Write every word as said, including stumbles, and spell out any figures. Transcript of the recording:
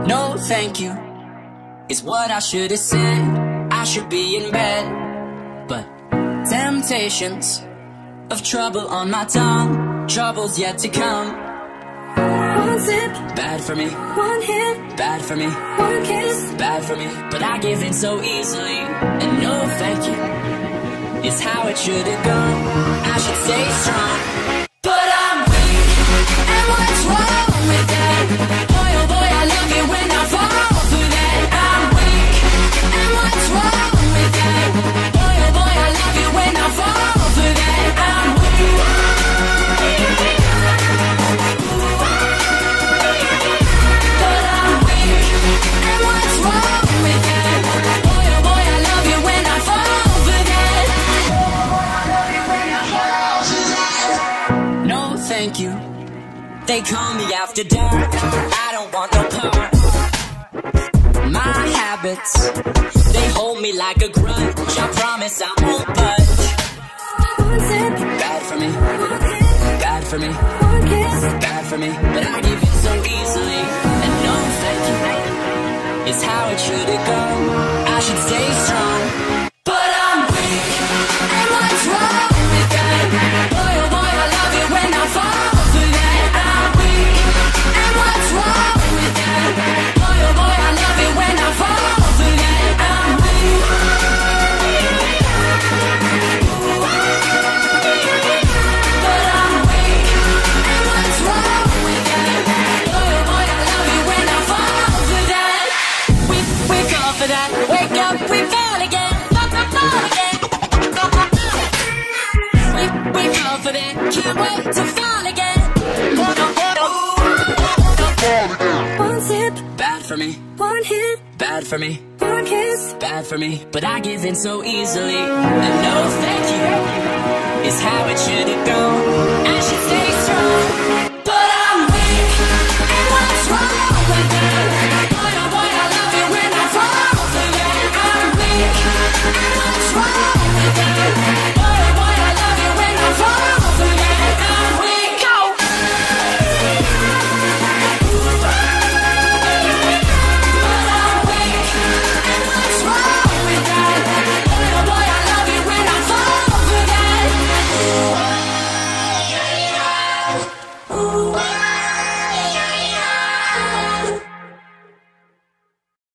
No thank you is what I should have said. I should be in bed, but temptations of trouble on my tongue, trouble's yet to come. One sip, bad for me. One hit, bad for me. One kiss, bad for me. But I give in so easily, and no thank you is how it should have gone. I should stay strong, but I'm weak, and what's wrong with that? Boy, oh boy, I love it when I fall for that. I'm weak, and what's wrong with that? Boy, oh boy, I love it when I fall for that. I'm weak, but I'm weak, and what's wrong with that? Boy, oh boy, I love it when I fall for that. No, thank you. They call me after dark, I don't want no part. My habits, they hold me like a grudge. I promise I won't budge. one sip, Bad for me, one hit, bad for me, one kiss, bad for me. But I give in so easily, and no thank you is how it should have gone. I should stay strong, but I'm weak, and what's wrong with that? Boy, oh boy, I love it when I fall for that. I'm weak, and what's wrong with that? Boy, oh boy, I love it when I fall for that. I'm weak, but I'm weak, and what's wrong with that? Boy, oh boy, I love it when I fall for that. We, we fall for that. Wake up, we fall again. Fall, fall, fall again. Fall, fall, fall. We, we fall for that. Can't wait to fall again. Fall, fall, fall. one sip, Bad for me, one hit, bad for me, one kiss, bad for me. But I give in so easily, and no thank you is how it should have gone. I should stay